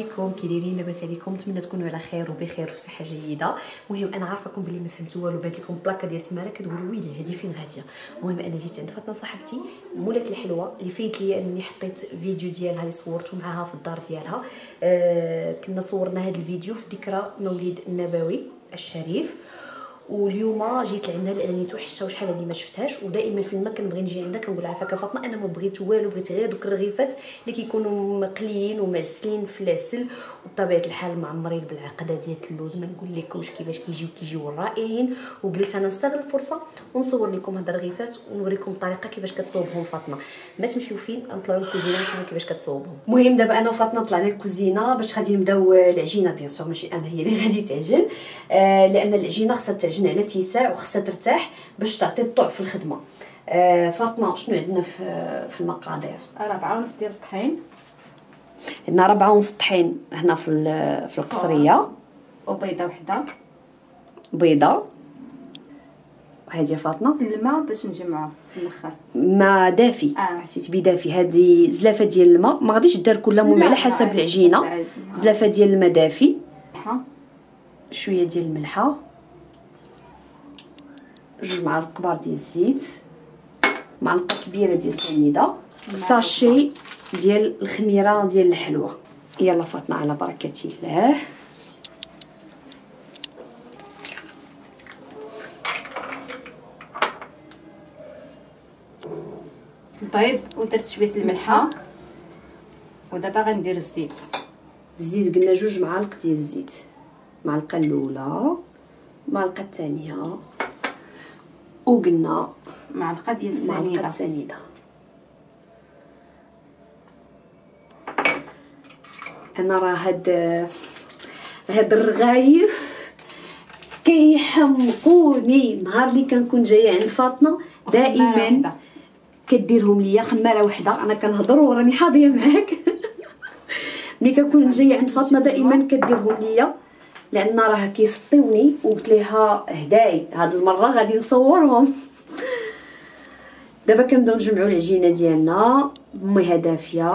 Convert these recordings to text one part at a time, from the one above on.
عليكم، كي دايرين؟ لاباس عليكم؟ نتمنى تكونوا على خير وبخير وفي صحه جيده. المهم انا عارفاكم بلي ما فهمتوا والو، بانت لكم بلاكه ديال تماره كتقولوا ويلي هذه فين غاديه. المهم انا جيت عند فاطمه صاحبتي مولات الحلوه اللي فايت لي انني حطيت فيديو ديالها اللي صورته معاها في الدار ديالها. كنا صورنا هذا الفيديو في ذكرى مولد النبوي الشريف، واليوم جيت لعندها لانني توحشتها وشحال هادي ما شفتهاش. ودائما فين ما كنبغي نجي عندها كنقول لها فاكا فاطمه انا ما بغيت والو، بغيت غير دوك الرغيفات اللي كيكونوا مقليين ومعسلين في العسل وبطبيعه الحال معمرين بالعقده ديال اللوز. ما نقول لكمش كيفاش كيجيو رائعين، وقلت انا نستغل الفرصه ونصور لكم هاد الرغيفات ونوريكم الطريقه كيفاش كتصوبهم فاطمه. ما تمشيو فين، نطلعوا للكوزينه نشوفوا كيفاش كتصوبهم. المهم دابا انا وفاطمه طلعنا للكوزينه باش غادي نبداو العجينه. بيان سور ماشي انا هي اللي غادي تعجن، لان العجينه خاصها تعجن على اتساع وخاصها ترتاح باش تعطي الطوع في الخدمه. فاطمه شنو عندنا في المقادير؟ 4 ونص ديال الطحين، عندنا 4 ونص طحين هنا في القصريه، وبيضه وحده، بيضه وهذه فاطمه الماء باش نجمعوه في الاخر، ما دافي. حسيت بدافي. هذه زلافه ديال الماء، ما غاديش دار كلها، المهم على حسب العجينه. زلافه ديال الماء دافي، شويه ديال الملحه، 2 معالق كبار ديال الزيت، معلقه كبيره ديال السنيده، ساشي ديال الخميره ديال الحلوه. يلا فاطمه على بركه الله. البيض ودرت شويه الملحه، ودابا غندير الزيت. الزيت قلنا 2 معالق ديال الزيت، المعلقه الاولى، المعلقه الثانيه، وقلنا معلقه ديال السنيده. انا راه هاد الرغايف كيحمقوني. نهار اللي كنكون جايه عند فاطمه دائما كديرهم ليا خماره وحده. انا كنهضر وراني حاضيه معاك. ملي كنكون جايه عند فاطمه دائما كديرهم ليا، لان راه كيسطيوني. وقلت ليها هداي هاد المره غادي نصورهم. دابا كنبداو نجمعوا العجينه ديالنا بميها دافيه،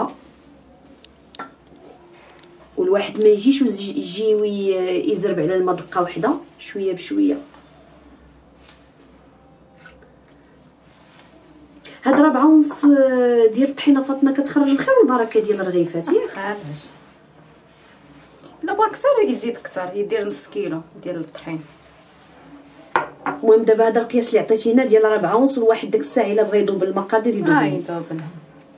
والواحد ما يجيش يجي يزرب على الماء دقه واحده، شويه بشويه. هاد 4 ونص ديال الطحينه فاطمه كتخرج الخير والبركه ديال الرغيفات ياك؟ خارج. لا بغا كثر يزيد كثر، يدير نص كيلو ديال الطحين. المهم دابا هذا القياس اللي عطيتينا ديال 4 ونص، الواحد ديك الساعه الا بغى يذوب المقادير يذوب. يذوب لها.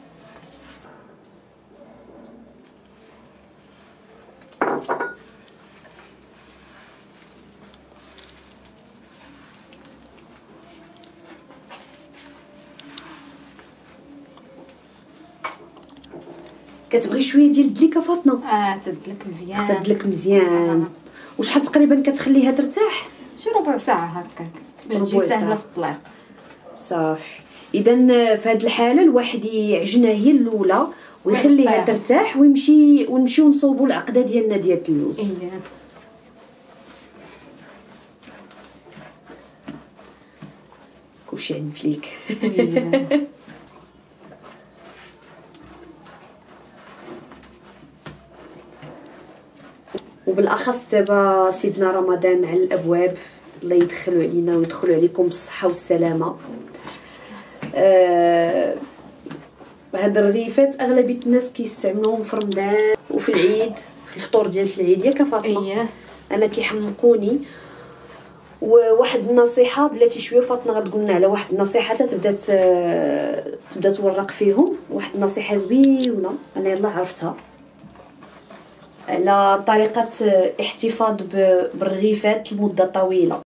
كتبغي شويه ديال الدليكه فاطمه؟ تدلك مزيان. خصها تدلك مزيان. وشحال تقريبا كتخليها ترتاح؟ شي ربع ساعه هكاك باش تجي سهله في الطلاق. صافي. اذا في هذه الحاله الواحد يعجنها هي الاولى ويخليها ترتاح، ونمشيو نصوبوا العقده ديالنا ديال اللوز. كلشي عند ليك. وبالاخص دابا سيدنا رمضان على الابواب، الله يدخلوا علينا ويدخلوا عليكم بالصحه والسلامه. هاد الرغيفات اغلبيه الناس كيستعملوهم في رمضان وفي العيد، في الفطور ديال العيد ياك فاطمه؟ انا كيحمقوني. وواحد النصيحه بلاتي شويه فاطمه غتقول لنا على واحد النصيحه تبدا تورق فيهم. واحد النصيحه زوينه انا يلا عرفتها، على طريقة احتفاظ بالرغيفات لمدة طويلة.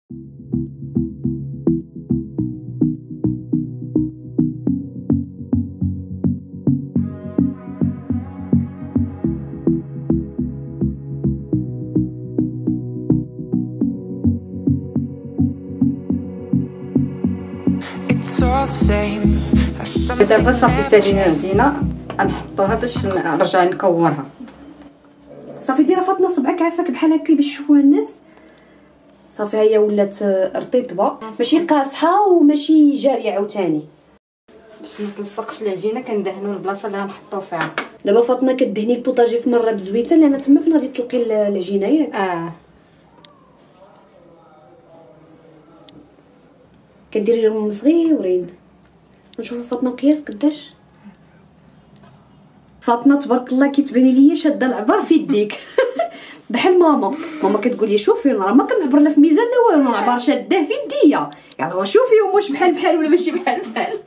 دابا صافي سالينا العجينه، نحطوها باش نرجع نكورها. صافي ديرها فاطمه صبعك عافاك بحال هكا باش يشوفوها الناس. صافي هي ولات رطيبه، ماشي قاصحه وماشي جاريه عاوتاني. باش ما تلصقش العجينه كندهنوا البلاصه اللي غنحطو فيها. دابا فاطمه كدهني البوطاجي في مره بزويته لان تما فين غادي تلقي العجينه ياك. كديري لهم صغيورين. نشوفوا فاطمه قياس قداش. فاطمه تبارك الله كيتبان ليا شاده العبار في يديك بحال ماما كتقول لي شوفي راه ما كنعبر لا في ميزان لا والو، العبار شاداه في يديا يعني شوفيهم واش بحال ولا ماشي بحال.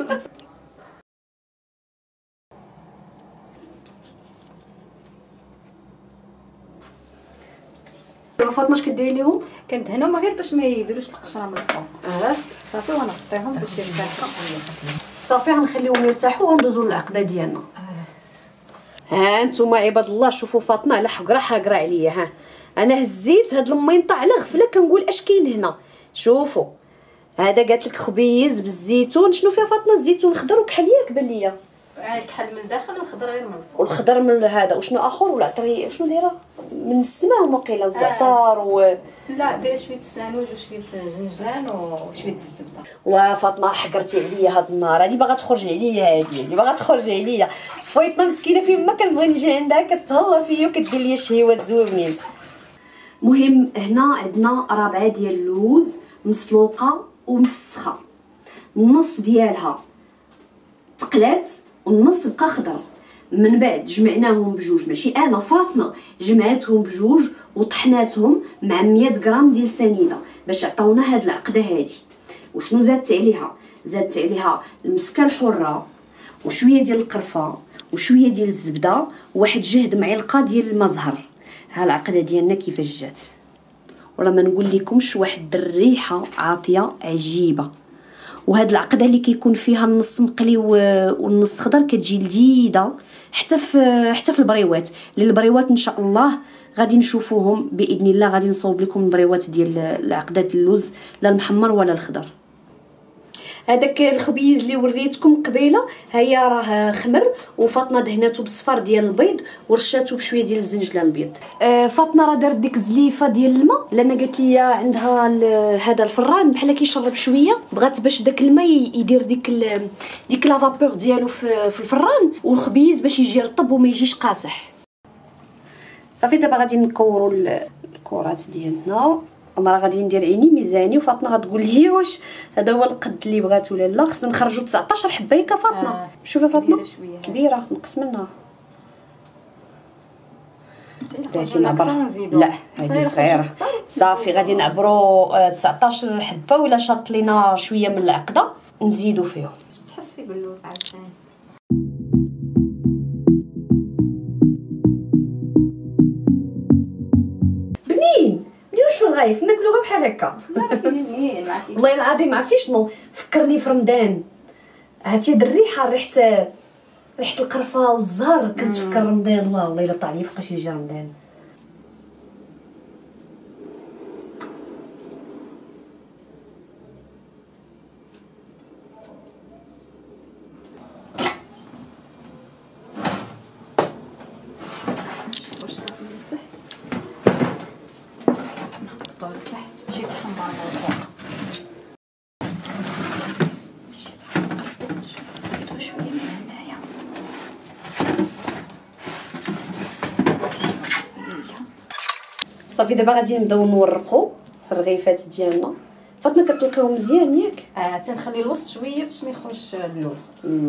فاطمه اش كديري ليهم؟ كندهنهم غير باش ما يديروش القشره من الفوق. صافي ونغطيهم باش يرتاحوا. صافي غنخليهم يرتاحوا وندوزو للعقده ديالنا. ها نتوما عباد الله شوفوا فاطمه على حقره عليا. ها انا هزيت هاد المينطه على غفله كنقول اش كاين هنا. شوفوا هذا قالت لك خبيز بالزيتون. شنو فيها فاطمه؟ الزيتون خضر وكحل ياك بان ليا. الكحل من الداخل والخضر غير من الفوق. والخضر من هذا. وشنو اخر؟ ولا عطري شنو دايره من السماء وقيله الزعتر لا دايره شويه السانوج وشويه جنجلان وشويه الزبده. والله فاطمه حقرتي عليا هاد النهار. هادي باغا تخرج عليا. هادي باغا تخرج عليا. فايطه مسكينه فين ما كنبغي نجي عندها كتهلا فيا وكدير لي شهيوات زوينين. مهم هنا عندنا ربعه ديال اللوز مسلوقه ومفسخه. النص ديالها تقلات والنص بقى خضر. من بعد جمعناهم بجوج، ماشي انا فاطمه جمعتهم بجوج وطحناتهم مع 100 غرام ديال سنيده باش عطاونا هاد العقده هادي. وشنو زادت عليها؟ زادت عليها المسكه الحره وشويه ديال القرفه وشويه ديال الزبده وواحد جهد معلقه ديال المزهر. ها العقده ديالنا كيفاش جات ولا ما نقول لكمش، واحد الريحه عاطيه عجيبه. وهاد العقده اللي كيكون فيها النص مقلي والنص خضر كتجي لذيذه حتى في البريوات. للبريوات ان شاء الله غادي نشوفوهم باذن الله. غادي نصوب لكم البريوات ديال العقدات اللوز لا المحمر ولا الخضر. هذاك الخبيز اللي وريتكم قبيله هي راه خمر وفاطمه دهناتو بالصفار ديال البيض ورشاتو بشويه ديال الزنجلان البيض. فاطمه راه دارت ديك الزليفه ديال الماء لان قالت لي عندها هذا الفران بحال كيشرب شويه، بغات باش داك الماء يدير ديك لا فابور ديالو في الفران والخبيز باش يجي رطب وما يجيش قاصح. صافي دابا غادي نكوروا الكرات ديالنا. انا راه غادي ندير عيني ميزاني وفاطمه غتقول لي واش هذا هو القد اللي بغات ولا لا. خصنا نخرجوا 19 حبه ياك فاطمه. شوفي فاطمه كبيره نقص منها. لا هذه صغيره. صافي غادي نعبروا 19 حبه ولا شاط لينا شويه من العقده نزيدوا فيهم. باش تحسي باللوز عاوتاني. بنين شنو غايف ناكلو غير بحال هكا. لا بنين والله العظيم عرفتي شنو فكرني في رمضان. عرفتي هاد الريحه ريحه القرفه والزهر كنتفكر رمضان. الله والله الا طلع لي فوقاش يجي رمضان. صافي دابا غادي نبداو نورقوا في الرغيفات ديالنا. فاطمه كتلقيهم مزيان ياك؟ تنخلي الوسط شويه باش ما يخرجش اللوز.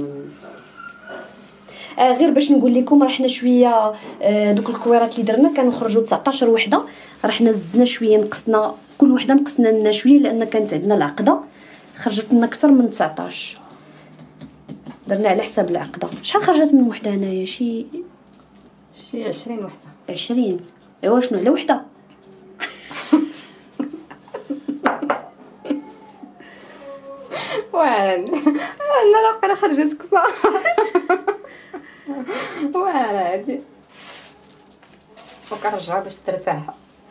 غير باش نقول لكم راه حنا شويه دوك الكويرات اللي درنا كانوا خرجوا 19 وحده. راه حنا زدنا شويه نقصنا كل وحده نقصنا لنا شويه لان كانت عندنا العقده خرجت لنا اكثر من 19. درنا على حساب العقده. شحال خرجت من وحده هنايا؟ شي 20 وحده. 20. ايوا شنو على وحده؟ وين انا لا خرجت كثر. وانا هادي وكنرجعها باش ترتاح.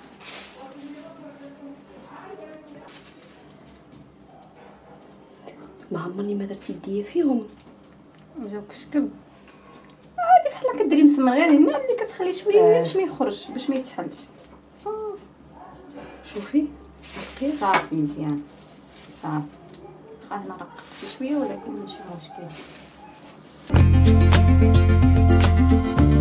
ما عمرني ما درت يديا فيهم. جاوك شكل عادي بحال كديري مسمن غير هنا اللي كتخلي شويه باش ما يخرج باش ما يتحلش. صافي شوفي صافي مزيان. صافي هنا رققتي شويه ولكن ماشي مشكل.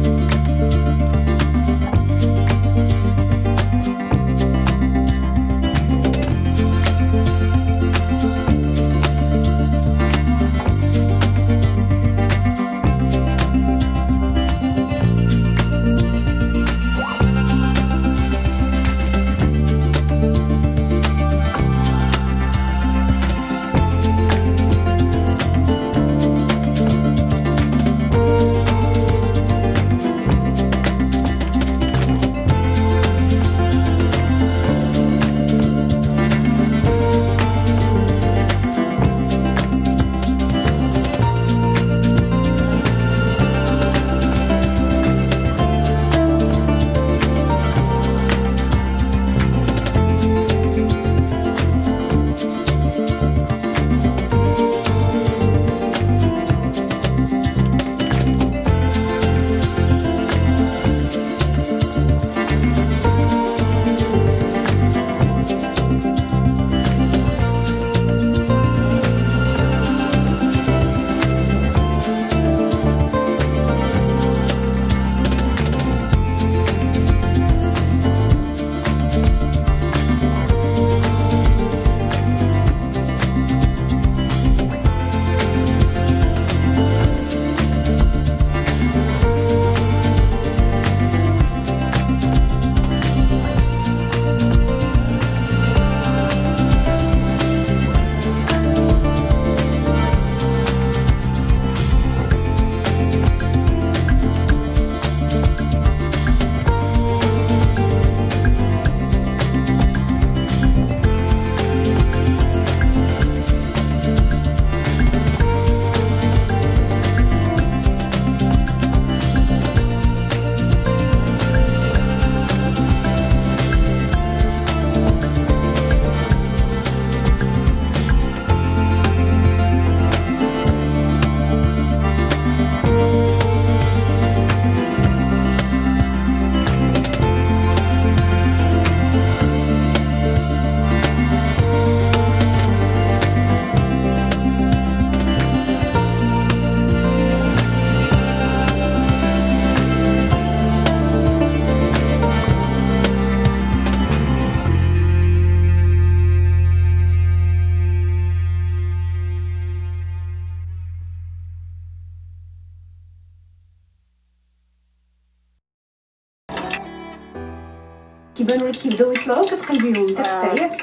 كيبانوا لك كيبداو يطلعوا كتقلبيهم داك الساعه ياك.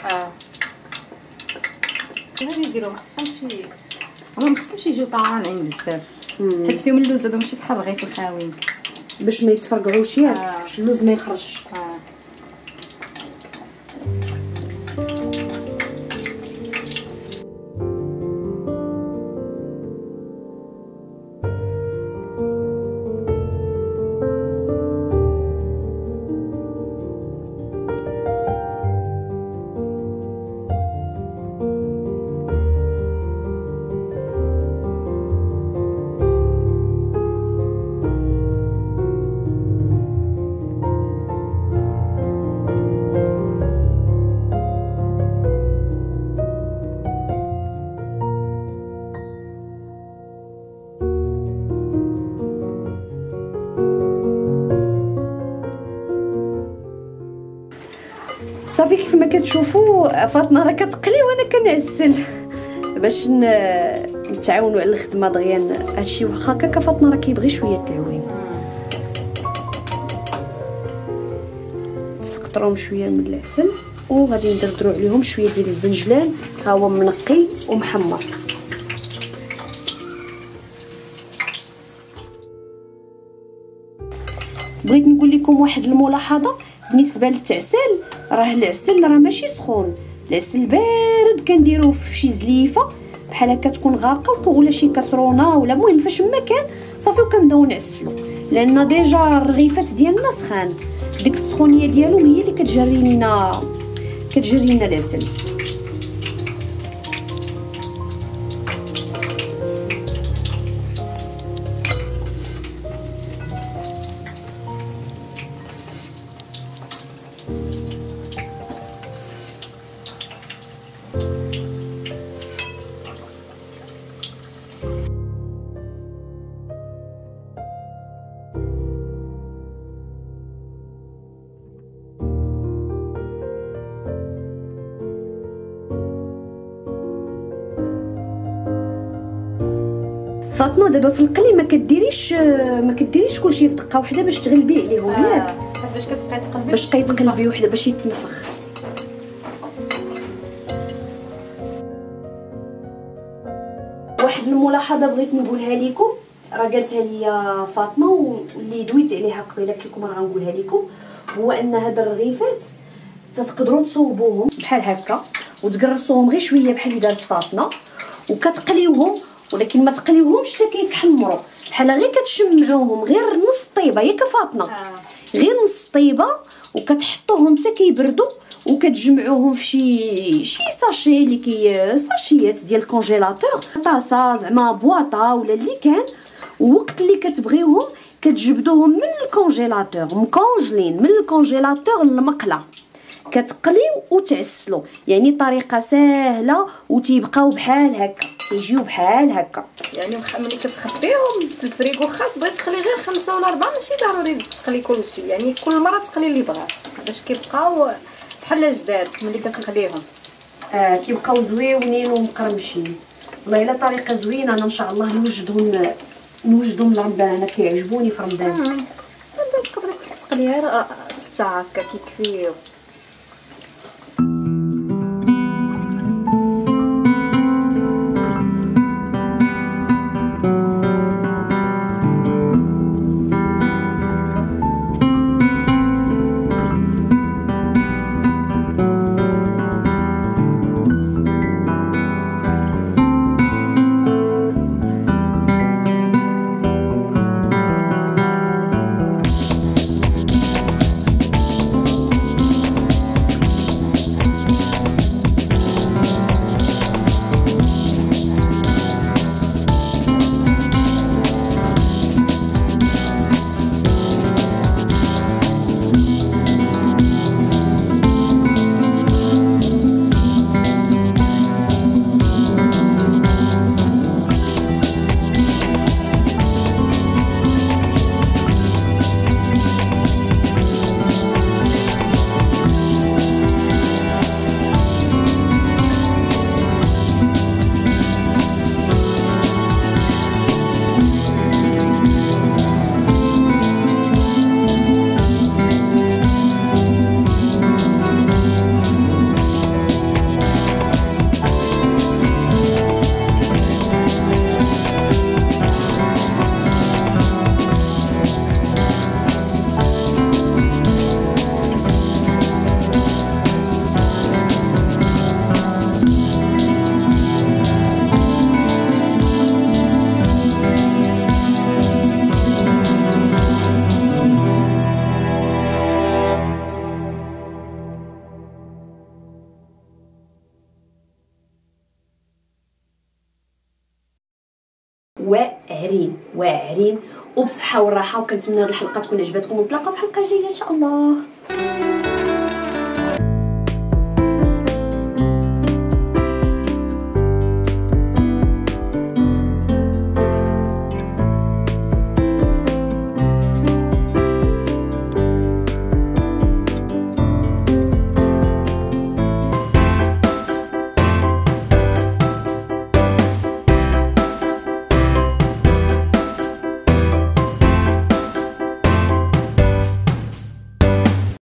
غادي نديرو ما خصهمش يجيو طالعين بزاف، حيت فيهم اللوز هادو ماشي بحال الرغيف الخاويين، باش ما يتفرقعوش ياك، باش اللوز ما يخرجش. صافي كيف ما كتشوفوا فاطمه راه كتقلي وانا كنعسل باش نتعاونوا على الخدمه دغيا. هادشي واخا هكا فاطمه راه كيبغي شويه العوين، نسقطرهم شويه من العسل وغادي ندردروا عليهم شويه ديال الزنجلان، ها هو منقي ومحمر. بغيت نقول لكم واحد الملاحظه بالنسبه للتعسل، راه العسل راه ماشي سخون، العسل بارد كنديروه في شي زليفه بحال هكا تكون غارقه ولا شي كاسرونه ولا المهم فاش ما كان صافي وكنبداو نعسلو، لان ديجا الرغيفات ديالنا سخان، ديك السخونيه ديالهم هي اللي كتجري لنا العسل. فاطمه دابا في القلي ما كديريش كلشي في دقه واحده باش تغلبي عليهم ياك، باش كتبقاي تقلبي باش كيتقلبي وحده باش يتنفخ. واحد الملاحظه بغيت نقولها لكم، راه قالتها لي فاطمه واللي دويت عليها قبيله قلت لكم راه غنقولها لكم، هو ان هاد الرغيفات تقدروا تصوبوهم بحال هكا وتقرصوهم غير شويه بحال اللي دارت فاطمه وكتقليوهم، ولكن ما تقليوهمش حتى كيتحمروا، بحال غير كتشمعوهم غير نص طيبه ياك فاطمه، غير نص طيبه وكتحطوهم حتى كيبردوا وكتجمعوهم في شي ساشي اللي ساشيات ديال الكونجيلاتور، طاسه زعما بواطه ولا اللي كان، ووقت اللي كتبغيوهم كتجبدوهم من الكونجيلاتور مكونجلين من الكونجيلاتور للمقله، كتقليو وتعسلوا، يعني طريقه سهله وتيبقاو بحال هكا، يجيو بحال هكا. يعني ملي كتخبيهم في الفريغو خا تبغي تخلي غير 5 ولا 4، ماشي ضروري تقلي كلشي، يعني كل مره تقلي اللي بغات باش كيبقاو بحال جداد ملي كتخليهم. كيبقاو زويونين ومقرمشين. والله الا طريقه زوينه، انا ان شاء الله نوجدهم لرمضان، انا كيعجبوني في رمضان. تقدري تقليها 6 هكا كيكفيو. واعرين واعرين وبصحه والراحه. وكنتمنى هذه الحلقه تكون عجبتكم ونتلاقاو في حلقه جديده ان شاء الله.